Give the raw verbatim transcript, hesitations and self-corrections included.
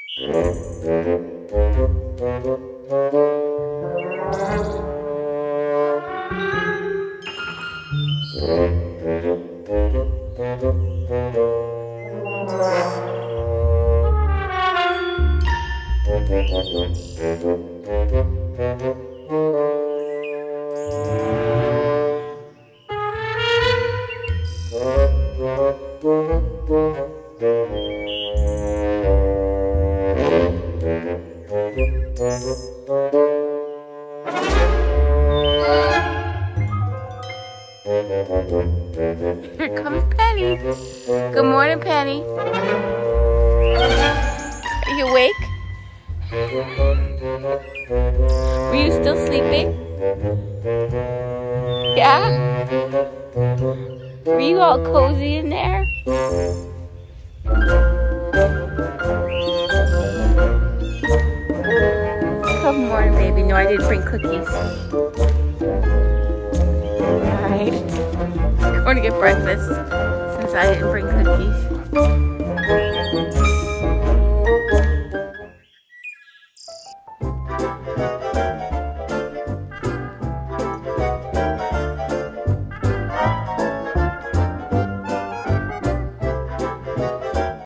Here comes Penny. Good morning, Penny. Are you awake? Were you still sleeping? Yeah? Were you all cozy in there? Good morning, baby. No, I didn't bring cookies. Alright. I'm going to get breakfast since I didn't bring cookies.